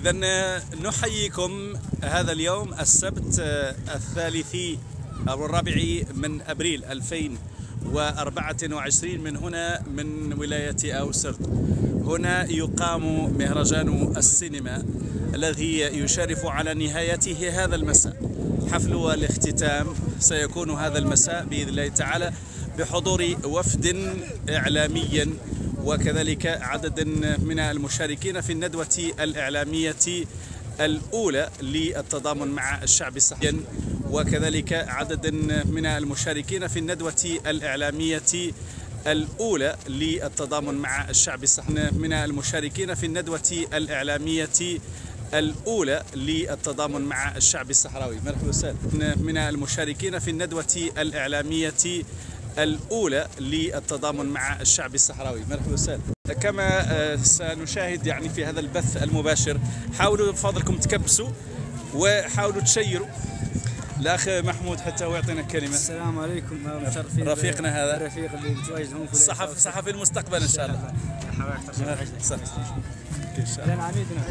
إذا نحييكم هذا اليوم السبت الثالث أو الرابع من أبريل 2024 من هنا من ولاية أوسرد. هنا يقام مهرجان السينما الذي يشارف على نهايته هذا المساء. حفل الاختتام سيكون هذا المساء بإذن الله تعالى بحضور وفد إعلامي وكذلك عدد من المشاركين في الندوة الإعلامية الأولى للتضامن مع الشعب الصحراوي، وكذلك عدد من المشاركين في الندوة الإعلامية الأولى للتضامن مع الشعب الصحراوي من المشاركين في الندوة الإعلامية الأولى للتضامن مع الشعب الصحراوي. مرحبا وسهلا. من المشاركين في الندوة الإعلامية الأولى للتضامن مع الشعب الصحراوي. مرحبا وسهلا. كما سنشاهد يعني في هذا البث المباشر، حاولوا بفضلكم تكبسوا وحاولوا تشيروا. الأخ محمود حتى هو يعطينا كلمة. السلام عليكم، مشرفين رفيقنا هذا الرفيق اللي متواجد هون في صحفي المستقبل إن شاء الله. إن شاء الله.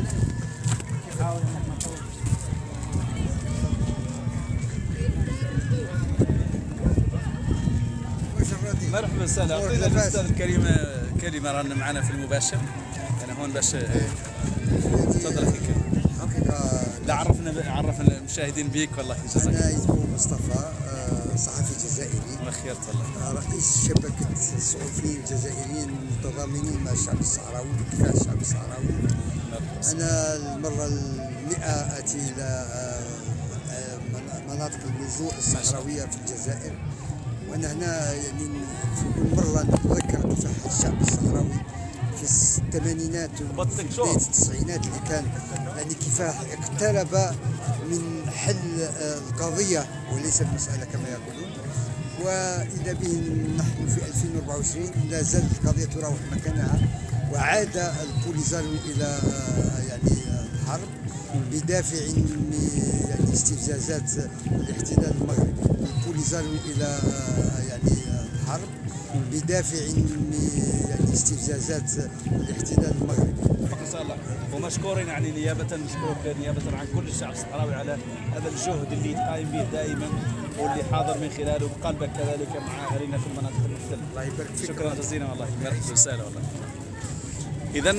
مرحبا وسهلا. اعطينا الاستاذ الكريم كلمه رانا معنا في المباشر. انا هون باش تفضل اخي كريم. لا عرف المشاهدين بيك. والله جزاك الله. انا اسمي مصطفى، صحفي جزائري. الله خيرت والله. رئيس شبكه الصحفيين الجزائريين المتضامنين مع الشعب الصحراوي بدفاع الشعب الصحراوي. انا المره ال100 اتي الى مناطق اللجوء الصحراويه في الجزائر، وانا هنا يعني في كل مره نتذكر كفاح الشعب الصحراوي في الثمانينات وبدايه التسعينات اللي كان يعني كفاح اقترب من حل القضيه وليس المساله كما يقولون. واذا به نحن في 2024 لا زالت القضيه تراوح مكانها، وعاد البوليزاريو الى يعني الحرب بدافع يعني استفزازات الاحتلال المغربي. البوليزاريو الى يعني الحرب بدافع يعني استفزازات الاحتلال المغربي. ان شاء الله. ومشكورين يعني نشكرك نيابه عن كل الشعب الصحراوي على هذا الجهد اللي قايم به دائما واللي حاضر من خلاله بقلبك كذلك مع اهالينا في المناطق المختلفه. الله يبارك فيك. شكرا جزيلا والله. مرحبا وسهلا والله. اذا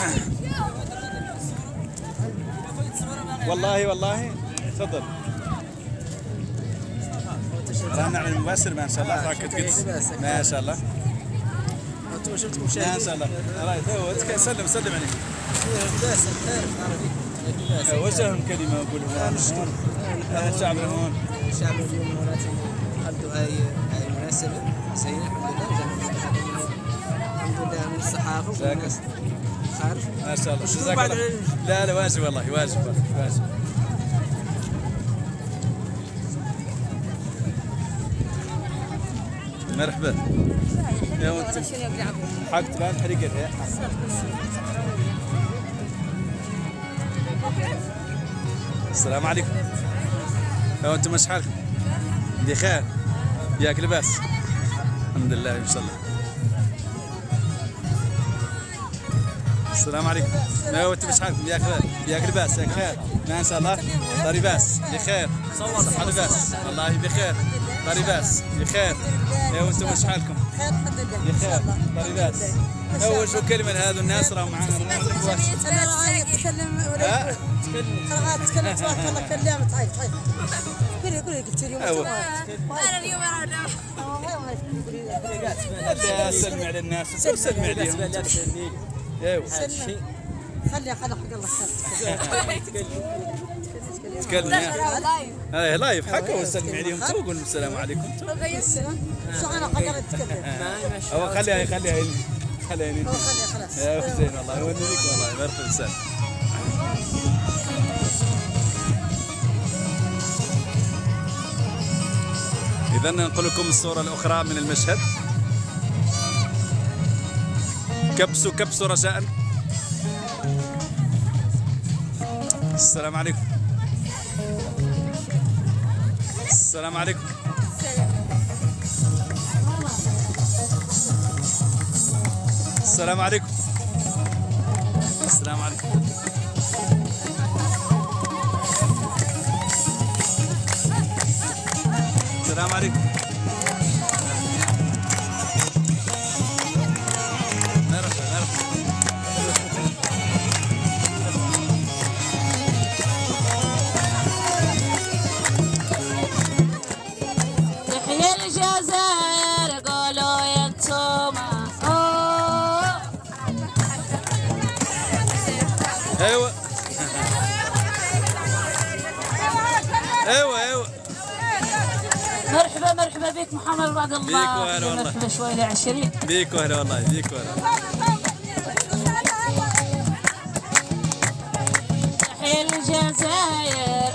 والله تفضل. رانا على المباشر ما شاء الله. راك ما شاء الله. انتم شفتكم مشاهدين ما شاء الله. سلم عليك. لباس الخير عربي. وجههم كلمه وقول لهم نشكر الشعب هون. الشعب اليوم مراتي قضوا هاي المناسبه زينه الحمد لله من الصحافه والناس خارج. ما شاء الله. جزاك الله. لا واجب والله واجب. مرحبا. يا وانت حق تبان حريقة. السلام عليكم. يا انتم اش حالكم؟ بخير؟ ياك لباس؟ الحمد لله ان شاء الله. السلام عليكم. يا انتم اش حالكم؟ ياك لباس؟ ياك خير؟ ما شاء الله. طريباس بخير. صحة لباس. والله بخير. طريباس بخير. يا وانتم اش حالكم؟ خير الحمد لله. بخير. طريباس. وجهوا كلمة لهذا الناس راهو معانا. انا راهي اتكلم ولا تكلم تبارك الله كلام طيب. قولي قلت اليوم انا اليوم سلمي على الناس. سلمي عليهم. ايوا خلي حق الله خير. تكلم لايف حقه وسلمي عليهم. تقول السلام عليكم. شو انا حق اتكلم. خليها خلاص. يا زين والله. يونيك والله. مرحبا وسهلا. إذا ننقل لكم الصورة الأخرى من المشهد. كبسوا رجاء. السلام عليكم. السلام عليكم. السلام عليكم. السلام عليكم. السلام عليكم. تحيا الجزائر قولوا يا انتوما. ايوه ايوه مرحبا بك محمد بعد الله. بيك وهلا والله. مرحبا شوي ل 20. بيك وهلا والله. بيك وهلا. تحيا الجزائر.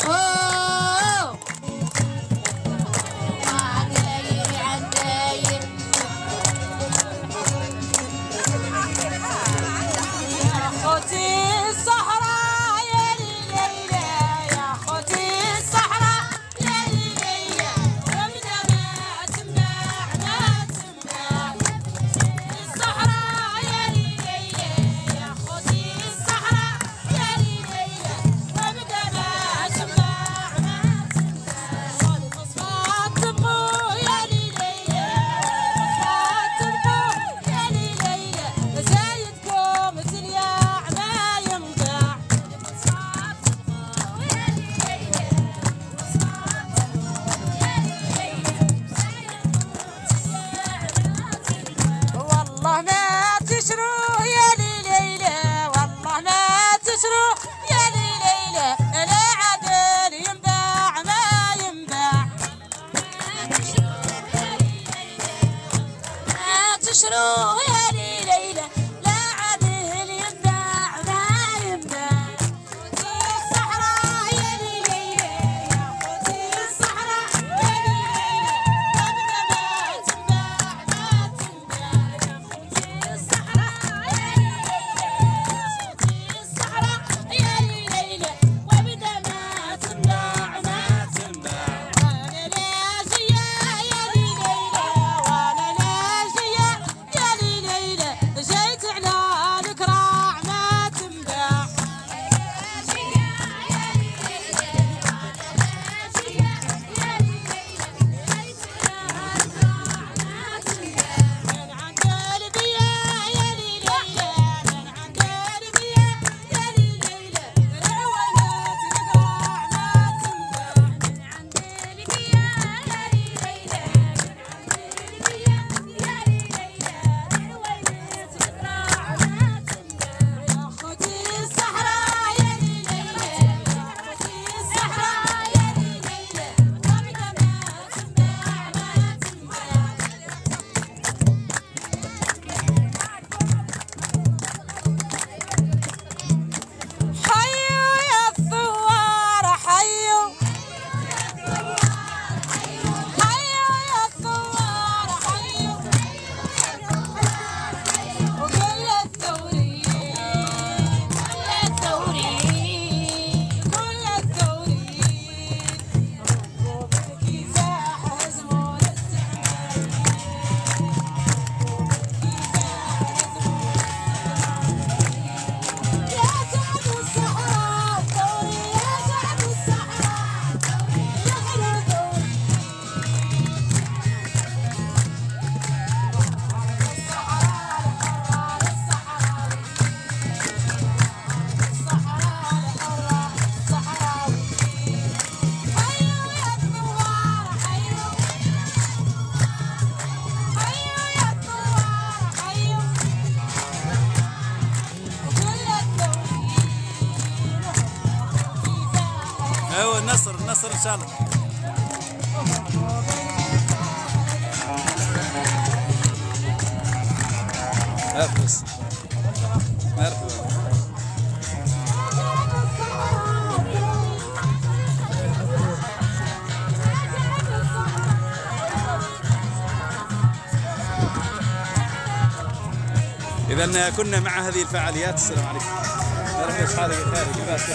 ايوه النصر ان شاء الله. مرحبا. إذا كنا مع هذه الفعاليات. السلام عليكم. مرحبا شحالك بخير لباس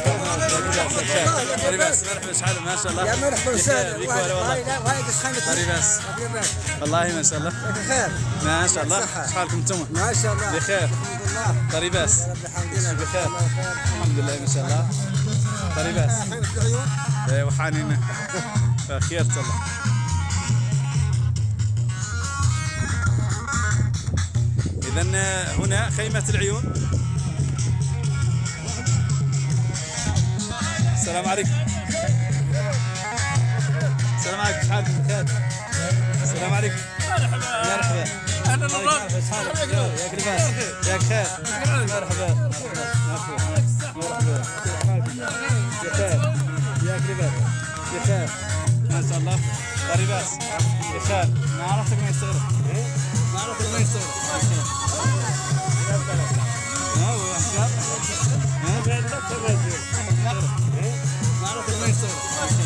لباس مرحبا شحالك ما شاء الله. يا مرحبا وسهلا بك والله. لباس والله ما شاء الله بخير ما شاء الله. شحالكم انتم؟ ما شاء الله بخير طريباس بخير الحمد لله ما شاء الله. طريباس وحانينا بخير الله. إذا هنا خيمة العيون. السلام عليكم. السلام عليكم، شحالكم بخير؟ السلام عليكم. مرحبا. اهلا وسهلا. شحالك؟ ياك لاباس؟ ياك خير؟ مرحبا. مرحبا. بخير. ياك لاباس؟ بخير. ما شاء الله. لاباس. بخير. ما عرفتك ما يستغرب. ما عرفتك ما يستغرب. ها هو احسن. ما عرفتك ما يستغرب.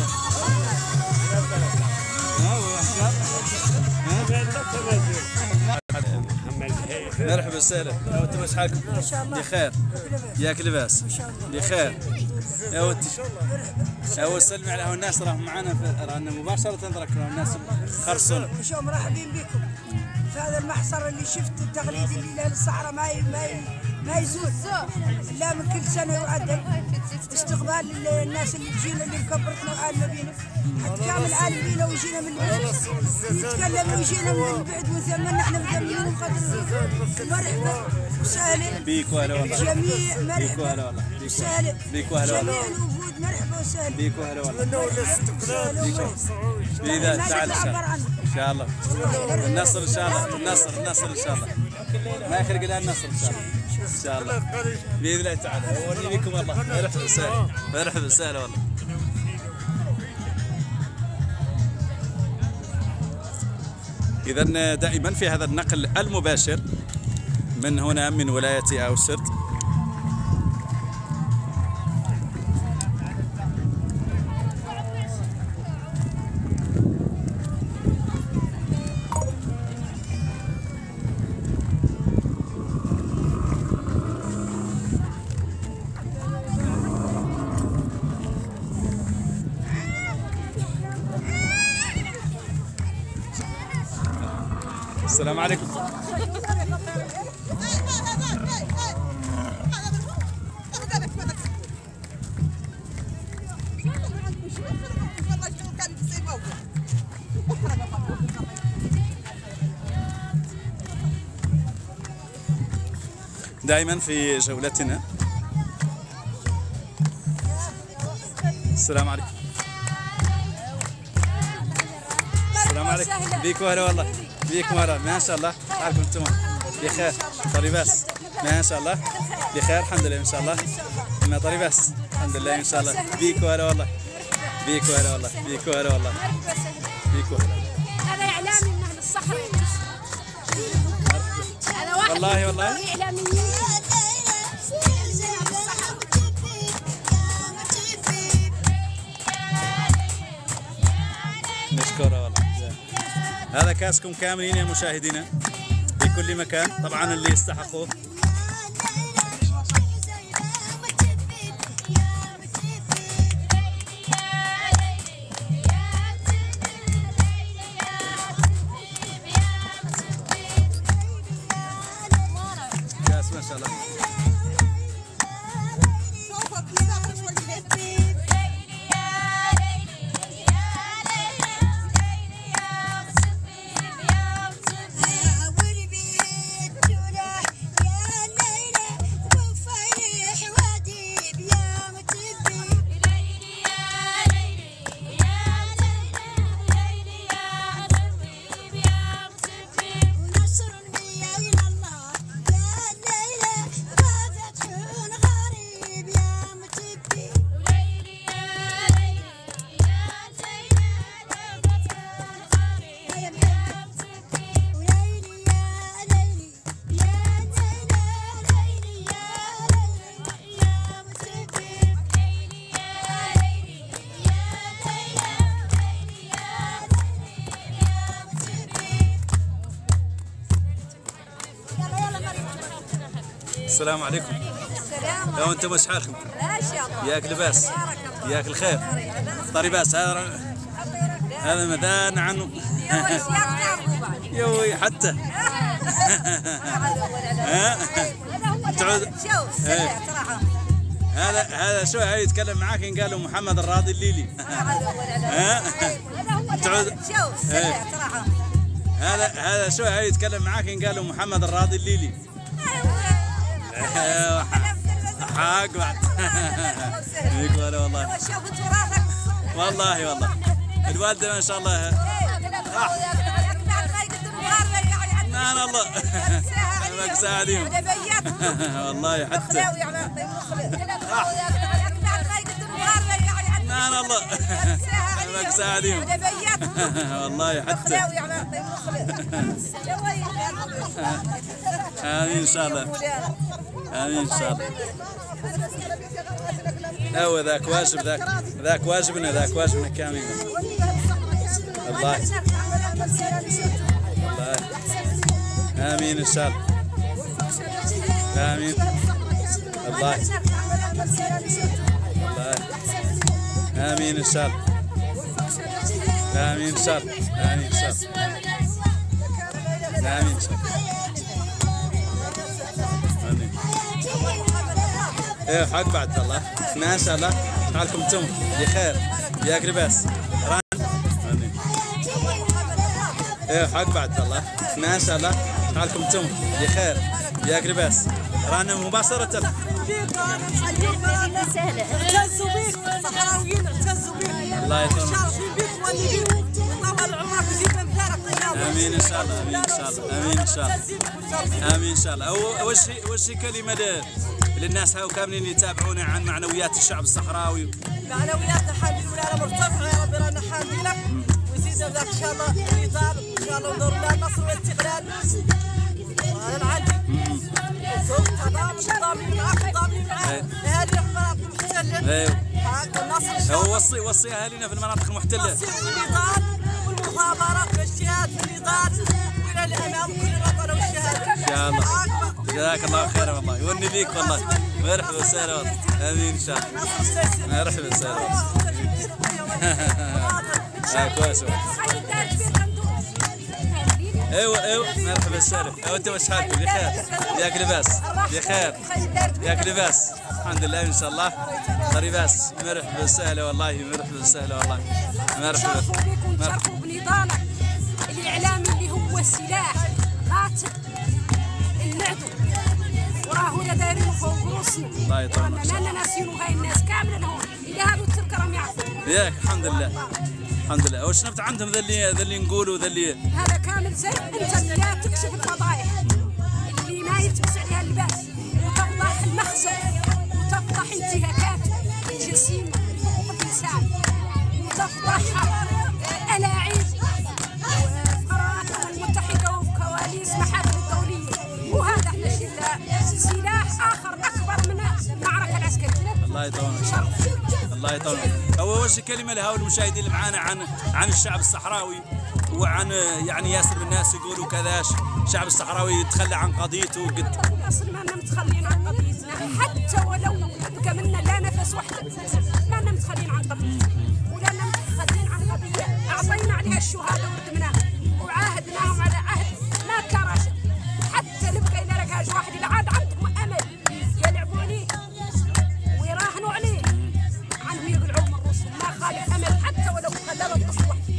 مرحبا وسهلا. انتم شحالكم؟ ما شاء الله بخير. ياك لاباس؟ بخير. يا ودي هو سلمي على الناس راهم معنا رانا مباشرة راك الناس خرصون. شو مرحبين بكم في هذا المحصر اللي شفت التقليد اللي لا الصحراء ما يزول لا من كل سنة يعدل استقبال الناس اللي تجينا اللي كبرتنا وعالنا بينا حتى كامل عالم بينا ويجينا من بعد يتكلم ويجينا من بعد وثمن احنا مثمنين وقدر مرحبا وسهلا بيك وهلا والله. جميع بيك وهلا والله. وسهلا بيك وهلا والله. جميع الوفود مرحبا وسهلا بيك وهلا والله. بإذا تعال إن شاء الله. النصر إن شاء الله. النصر إن شاء الله. ما يخرق إلا النصر إن شاء الله. إن شاء الله بإذن الله تعالى. وني بكم والله. مرحبا وسهلا. مرحبا وسهلا والله. إذا دائما في هذا النقل المباشر من هنا من ولاية أوسرد السلام عليكم. دائما في جولتنا. السلام عليكم. السلام عليكم. بيك وهلا والله. بيك مرة ما شاء الله. حالكم انتم بخير؟ طريباس ما شاء الله. بخير الحمد لله ان شاء الله. ما طريباس الحمد لله ان شاء الله. بيك وهلا والله. بيك وهلا والله. بيك وهلا والله. بيك وهلا. هذا اعلامي من اهل الصحراء. هذا واحد والله اعلاميين. نشكره والله. هذا كاسكم كاملين يا مشاهدينا في كل مكان طبعا اللي يستحقوه. كاس ما شاء الله. السلام عليكم. لو انتم ايش حالكم؟ ياك لباس؟ ياك الخير؟ طريباس هذا مدان عنه. يوي حتى هذا شو هاي يتكلم معاك ان قالوا محمد الراضي الليلي. تعود هذا شو هاي يتكلم معاك إن قالوا محمد الراضي الليلي. حق بعد. يقول والله. والله الوالدة ما شاء الله. نعم الله. ما ساعدين. والله حتى. نعم الله. ما ساعدين. والله حتى. آمين إن شاء الله. آمين إن شاء الله. هو ذاك واجب ذاك واجبنا كامل. الله. آمين إن شاء الله. آمين. الله. آمين إن شاء الله. آمين إن شاء الله. آمين إن شاء الله. آمين إن شاء الله. ايه حق بعد الله ما شاء الله حالكم انتم بخير يا قرباس ران ايه حق بعد الله ما شاء الله حالكم انتم بخير يا قرباس رانا مباشرة سهلة اعتزوا بيك صحراويين اعتزوا بيك الله يكرمك شارفين بيك واللي بيك وطول عمرك وزيد من دارك امين ان شاء الله امين ان شاء الله امين ان شاء الله امين ان شاء الله وش كلمة للناس هاو كاملين يتابعونا عن معنويات الشعب الصحراوي. معنوياتنا الحمد لله مرتفعة يا ربي رانا حامدين لك ويزيد ذاك ان شاء الله النضال وان شاء الله ندور لنا النصر والاستقلال. وانا عندي ضامنين معاك اهالي المناطق المحتلة. ايوه. والنصر هو وصي اهالينا في المناطق المحتلة. وصي النضال والمخابرات والجهاد في النضال والى الامام كل الوطن والشهادة. ان شاء الله. جزاك الله خير والله يوني بيك والله مرحبا وسهلا والله امين ان شاء الله مرحبا وسهلا والله كويس ايوه مرحبا وسهلا انت وش حالكم بخير يا لباس بخير يا لباس الحمد لله ان شاء الله طريباس مرحبا وسهلا والله مرحبا وسهلا والله مرحبا نشرفوا بنضالك الاعلامي اللي هو السلاح قاتل العدو وراه هنا دايرين فوق راسنا. الله يطول ما ناسينو هاي الناس كامله هون اللي هذو التذكره يعرفوا ياك الحمد لله الحمد لله. وش نبت عندهم ذا اللي نقولوا ذا اللي هذا كامل زي انت اللي لا تكشف الفضايح اللي ما يلبس عليها اللباس وتفضح المخزن وتفضح انتهاكات الجسيمه حقوق الانسان وتفضح الاعيب قراراتهم المتحده وكواليس محافل الدوليه. وهذا احنا سلاح اخر اكبر من المعركه العسكريه. الله يطولك الله يطولك. هو وش كلمه لهؤلاء المشاهدين اللي معانا عن الشعب الصحراوي وعن يعني ياسر من الناس يقولوا كذا الشعب الصحراوي يتخلى عن قضيته قد اصلا ما متخلين عن قضيتنا حتى ولو بقى منا لا نفس وحده ما متخلين عن قضيتنا ولا متخلين عن قضيه اعطينا عليها الشهاده وردمناها وعاهدناهم على عهد ما كرش حتى نبقى اذا لقاش واحد اللي عاد عندهم امل يلعبوا عليه ويراهنوا عليه عنهم يقلعوا من رؤوسهم ما خالف امل حتى ولو خلال الطفل وحده.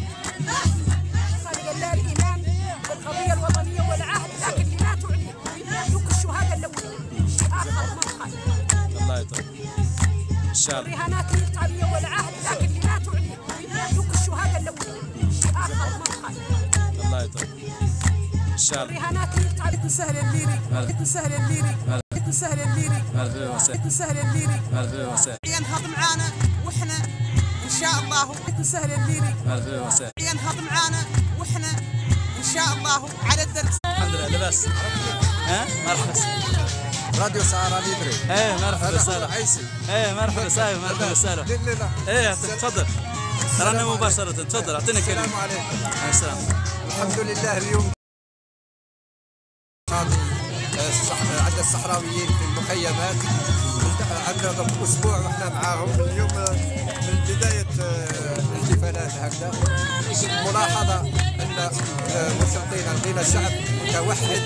خالق الله الايمان بالقضيه الوطنيه والعهد لكن اللي ماتوا عليه ذوك الشهاده الاولين شيء اخر ما خالف. الله يطول ان شاء الله. الرهانات التعبيه والعهد لكن اللي ماتوا عليه ذوك الشهاده الاولين شيء اخر ما خالف. الله يطول ان شاء الله. الرهانات التعبيه سهل الليري سهل الليري سهل الليري سهل الليري ينهض معانا واحنا ان شاء الله سهل الليري ينهض معانا واحنا ان شاء الله على الدرس. الحمد لله لباس مرحبا راديو سهرة ليبري. ايه مرحبا وسهلا عيسي. ايه مرحبا سهلا مرحبا وسهلا. ايه تفضل رانا مباشرة تفضل اعطينا كلمة. السلام عليكم. السلام. الحمد لله اليوم عند الصحراويين في المخيمات عندنا اسبوع واحنا معاهم اليوم من بدايه الاحتفالات هكذا. ملاحظه ان مستعطينا لدينا شعب متوحد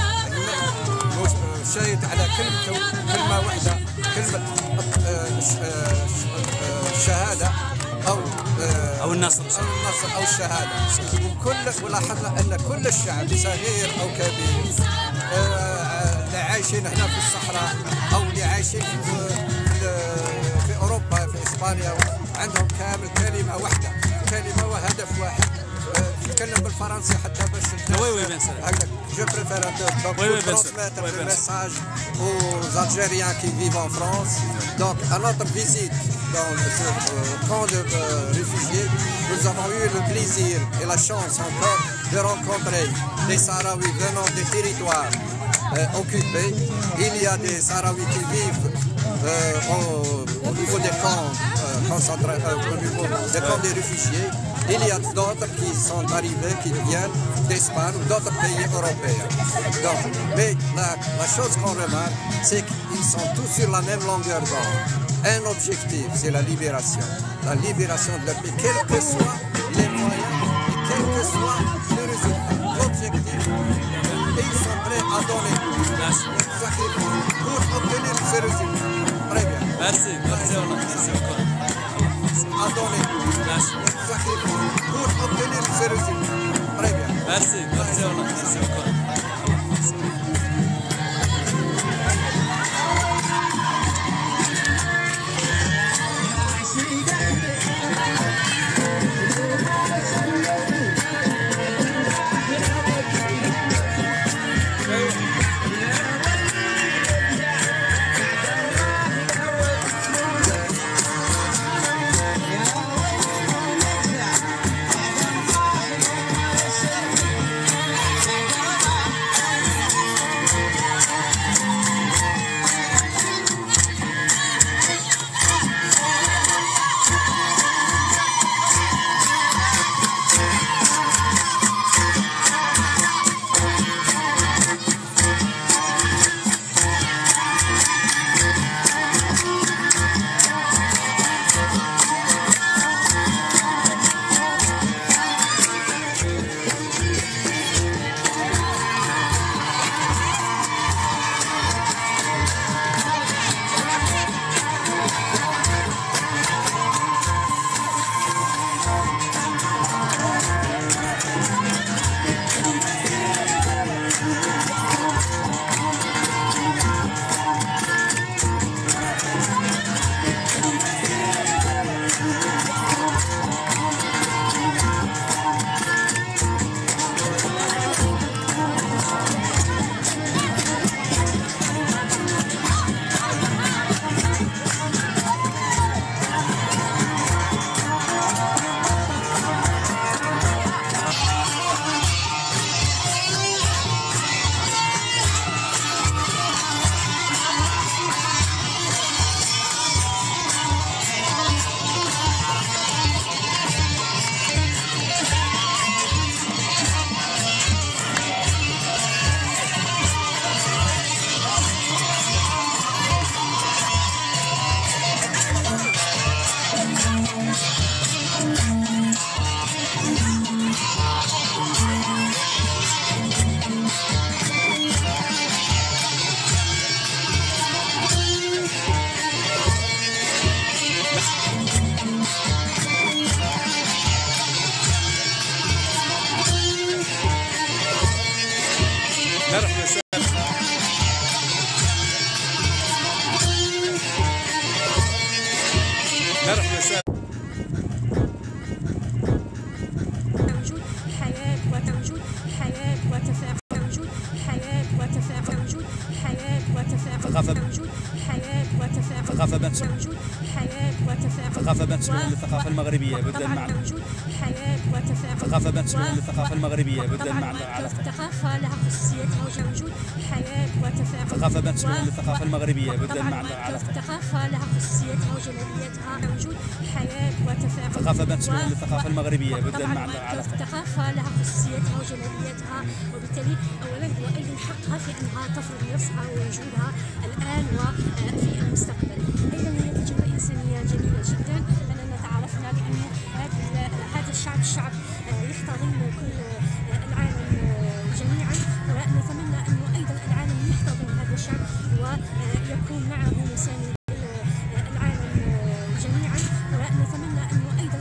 شايد على كلمه واحده كلمه الشهاده أو النصر أو الشهادة. ولاحظنا أن كل الشعب صغير أو كبير اللي عايشين هنا في الصحراء أو اللي عايشين في أوروبا في إسبانيا عندهم كامل كلمة واحدة، كلمة وهدف واحد. نتكلم بالفرنسي حتى باش هكذا. Je préfère transmettre le message aux Algériens qui vivent en France. Donc, à notre visite dans ce camp de réfugiés, nous avons eu le plaisir et la chance encore de rencontrer des Sahraouis venant des territoires occupés. Il y a des Sahraouis qui vivent au niveau des camps au niveau des camps des réfugiés. Il y a d'autres qui sont arrivés, qui viennent d'Espagne ou d'autres pays européens. Donc, mais la chose qu'on remarque, c'est qu'ils sont tous sur la même longueur d'onde. Un objectif, c'est la libération. La libération de leur pays, quels que soient les moyens et quel que soit le résultat. L'objectif, et ils sont prêts à donner des sacrifices pour obtenir ce résultat. Très bien. Merci, merci beaucoup. À donner pour obtenir ce résultat. Très bien. Merci, merci beaucoup. ثقافة بنسميها للثقافة المغربية بدل معنى ثقافة بنسميها للثقافة المغربية بدل معنى الثقافة لها خصوصيتها وجود حياة وتفاعل ثقافة بنسميها للثقافة المغربية بدل معنى الثقافة لها خصوصيتها وجماليتها وجود حياة وتفاعل ثقافة بنسميها للثقافة المغربية بدل معنى الثقافة لها خصوصيتها وجماليتها، وبالتالي أولا هو أيضا حقها في أنها تفرض نفسها ووجودها الآن وفي المستقبل. أيضا هي تجربة إنسانية جميلة جدا، لأننا تعرفنا بأن هذا الشعب يحتضن كل العالم جميعا، ونتمنى أنه أيضا العالم يحتضن هذا الشعب ويكون معه مساند العالم جميعا، ونتمنى أنه أيضا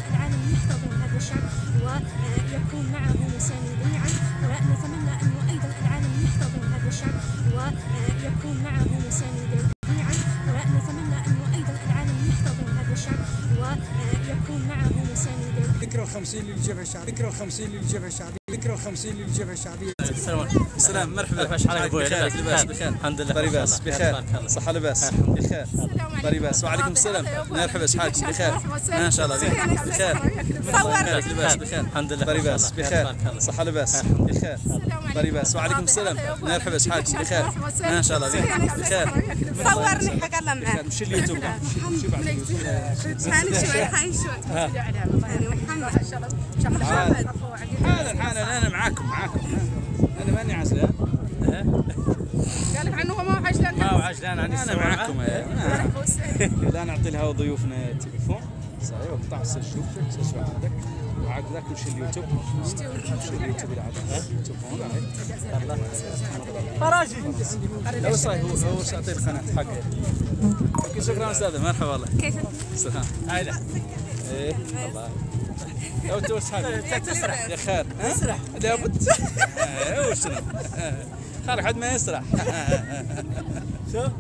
50 للجبهه الشعبيه، ذكرى ال 50 للجبهه الشعبيه، ذكرى ال 50 للجبهه الشعبيه. السلام مرحبا. شحال ابويا؟ لاباس بخير الحمد لله. لاباس بخير صحة لاباس بخير لاباس. وعليكم السلام مرحبا شحالكم بخير ما شاء الله بخير لاباس بخير الحمد لله. لاباس بخير صحة لاباس بخير لاباس. وعليكم السلام مرحبا شحالكم بخير ما شاء الله بخير. صورني حق الله معاك. مشي اليوتيوب مشي بعد هاني شوي هاني شوي محمد ان شاء الله حالا انا معاكم انا ماني عزلان. قال لك عنه ما هو عجلان ما هو عجلان عن انا معاكم لا نعطي لها ضيوفنا التليفون صحيح وقطع السجل عندك معاك ذاك مشي اليوتيوب الى عاد التليفون الله فراجي هو صحيح هو ساعطي القناه حقه. شكرا استاذه مرحبا والله كيف سلام هايله ايه الله لو توسعك تسرح يا خير تسرح لابد وشنو خير حد ما يسرح شوف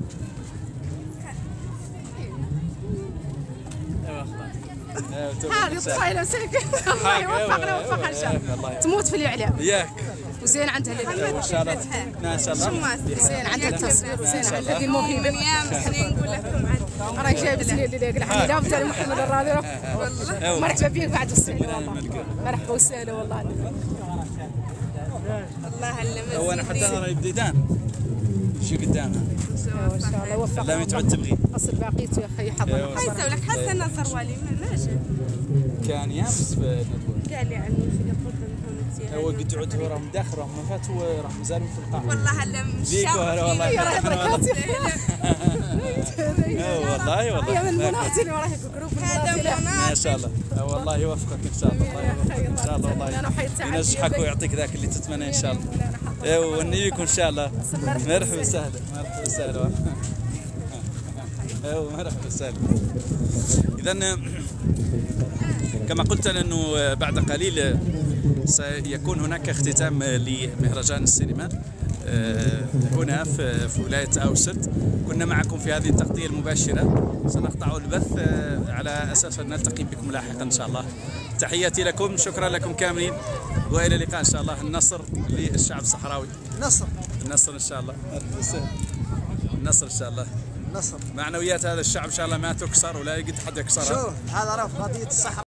هذه الطايله مسكين الله يوفقنا ويوفقها ان شاء الله تموت في الاعلام ياك وزين عندها ان شاء الله ما شاء الله زين عندها التصوير وزين عندها هذه الموهبه ايام نقول لكم راهي جايب سنين اللي يقلع لابد محمد الراضي والله مرحبا بك بعد السنه والله مرحبا وسهلا والله الله علمك هو انا حتى انا راهي بديدان شو قدامها ان شاء الله وفقك لا تعود تبغي اصل باقيته يا اخي حظنا حيسوي لك حسن الزروالي ماشي كان يامس في الندوه قال لي عنه في قلت هو قد يعود هو راه مداخل راه ما فات هو راه مازال في القاعه والله هلا ليكو والله يا بركاتي والله يا من مناطق وراهي جروب ما شاء الله والله يوفقك ان شاء الله ان شاء الله والله ينجحك ويعطيك ذاك اللي تتمنى ان شاء الله ونيكم ان شاء الله مرحبا وسهلا مرحبا وسهلا مرحبا وسهلا. اذا كما قلت انه بعد قليل سيكون هناك اختتام لمهرجان السينما هنا في ولاية أوسرد. كنا معكم في هذه التغطية المباشرة، سنقطع البث على أساس أن نلتقي بكم لاحقا إن شاء الله. تحياتي لكم، شكرا لكم كاملين، وإلى اللقاء إن شاء الله. النصر للشعب الصحراوي. النصر إن شاء الله. النصر إن شاء الله. معنويات هذا الشعب إن شاء الله ما تكسر ولا يقد حد يكسرها. شوف هذا راه قضية الصحراء.